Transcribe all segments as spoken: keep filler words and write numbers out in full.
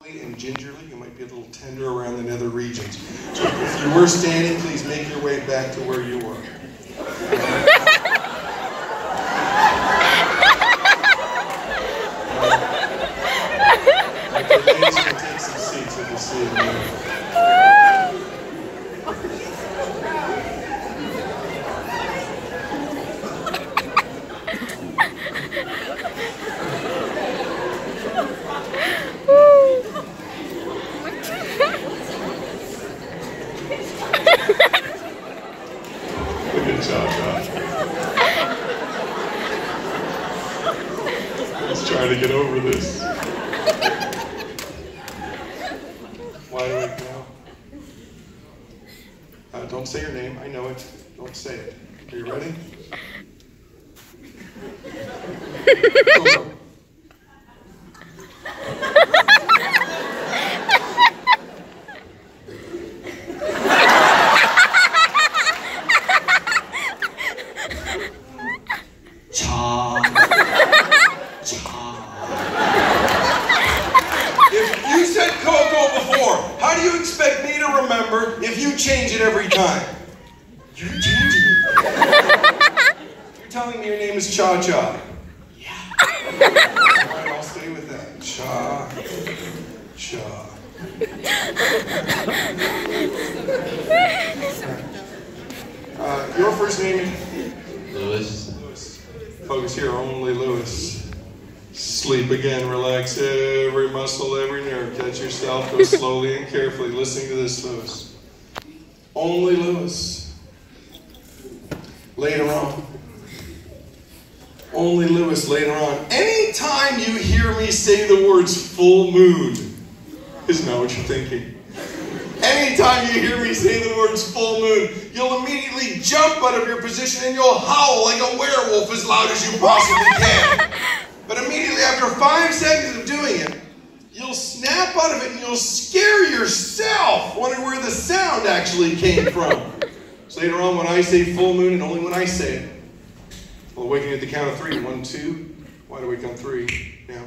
And gingerly, you might be a little tender around the nether regions. So if you were standing, please make your way back to where you were. Okay, ladies, you can take some seats with the seat. Good job, Josh. Let's try to get over this. Wide awake now. Uh, don't say your name. I know it. Don't say it. Are you ready? Go, go. If you said Coco before, how do you expect me to remember if you change it every time? You're changing it. You're telling me your name is Cha Cha. Yeah. Alright, I'll stay with that. Cha Cha. Uh, your first name is? Lewis. Lewis. Focus here, only Lewis. Sleep again, relax every muscle, every nerve. Catch yourself, go slowly and carefully. Listening to this, Lewis. Only Lewis. Later on. Only Lewis later on. Anytime you hear me say the words full moon, isn't that what you're thinking? Anytime you hear me say the words full moon, you'll immediately jump out of your position and you'll howl like a werewolf as loud as you possibly can. But immediately after five seconds of doing it, you'll snap out of it and you'll scare yourself, wondering where the sound actually came from. So later on, when I say full moon, and only when I say it, we'll awaken at the count of three. One, two. Wide awake on three. Now.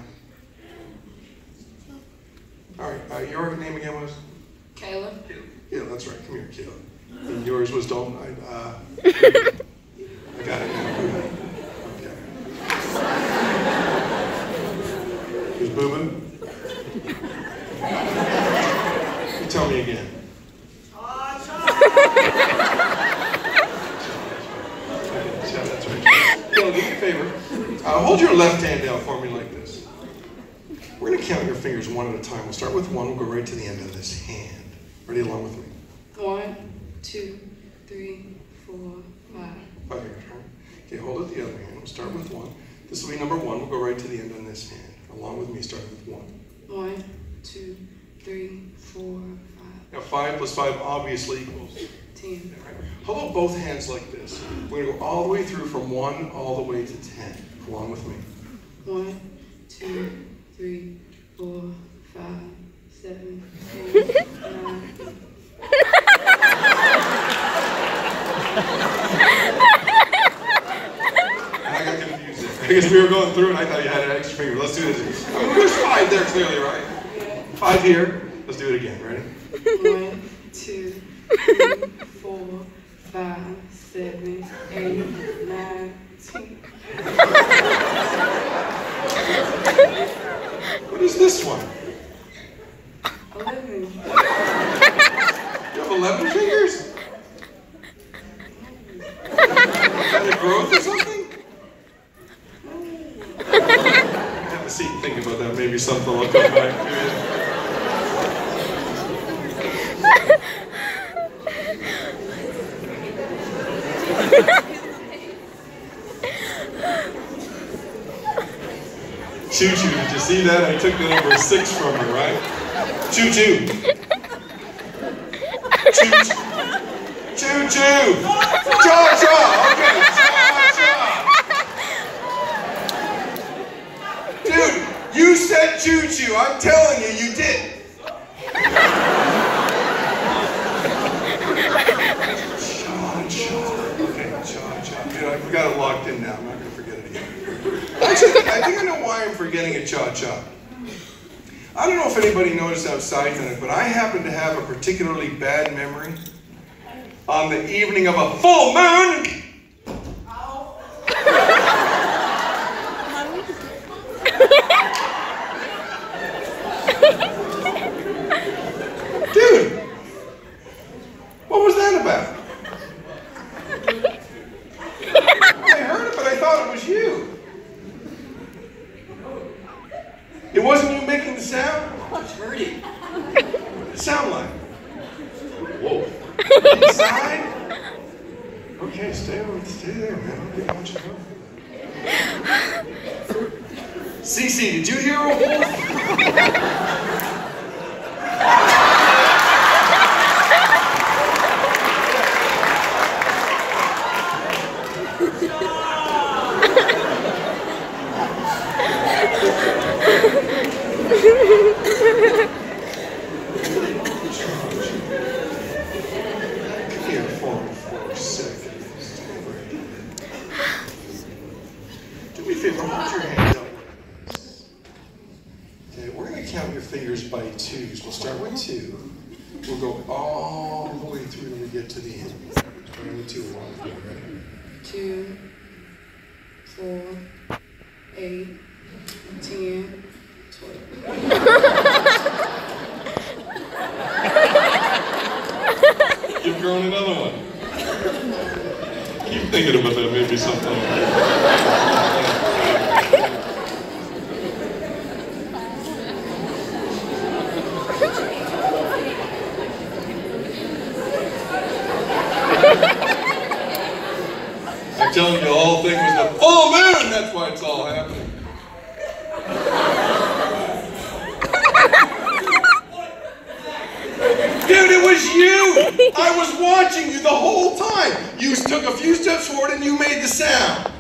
All right. Uh, your name again was? Kayla. Yeah, that's right. Come here, Kayla. And yours was Dalton. I, uh, I got it now. Okay. Who's Boo Boo? You tell me again. Yeah, that's right. Kayla, do me a favor. Uh, hold your left hand out for me like this. We're going to count your fingers one at a time. We'll start with one. We'll go right to the end of this hand. Ready along with me? One, two, three, four, five. Five fingers, right? Okay, hold it the other hand. We'll start with one. This will be number one. We'll go right to the end on this hand. Along with me, start with one. One, two, three, four, five. Now, five plus five obviously equals ten. Right? How about both hands like this? We're going to go all the way through from one all the way to ten. Along with me. One, two, three, four, five, seven, eight, nine. I got confused there. Because we were going through and I thought you had an extra finger. Let's do this. I mean, there's five there clearly, right? Yeah. Five here. Let's do it again. Ready? One, two, three, four, five, seven, eight, nine, ten. What is this one? Eleven. You have eleven fingers? Is that a growth or something? Have a seat and think about that. Maybe something will come back to you. Choo Choo, did you see that? I took the number six from her, right? Choo Choo. Choo Choo. Choo Choo. Cha Cha. Okay, Cha Cha. Dude, you said Choo Choo. I'm telling you, you did. Cha Cha. Okay, Cha Cha. Dude, I've got it locked in now. I'm not going to forget it again. Actually, I think I know why I'm forgetting a cha-cha. I don't know if anybody noticed outside tonight, but I happen to have a particularly bad memory on the evening of a full moon. Dude, what was that about? I heard it, but I thought it was you. It wasn't you making the sound? I heard it. What did it sound like? Whoa. Inside? Okay, stay over, stay there, man. I'll be watching over. Cece, did you hear a wolf? Here, four, four, six. Do me a favor, hold your hand up. Okay, we're going to count your fingers by twos. We'll start with two. We'll go all the way through till we get to the end. Starting with two. One, ready? Two, four, eight, ten, twelve. You've grown another one. Keep thinking about that, maybe sometime. I'm telling you, the whole thing was the full moon. That's why it's all happening. Dude, it was you! I was watching you the whole time. You took a few steps forward and you made the sound.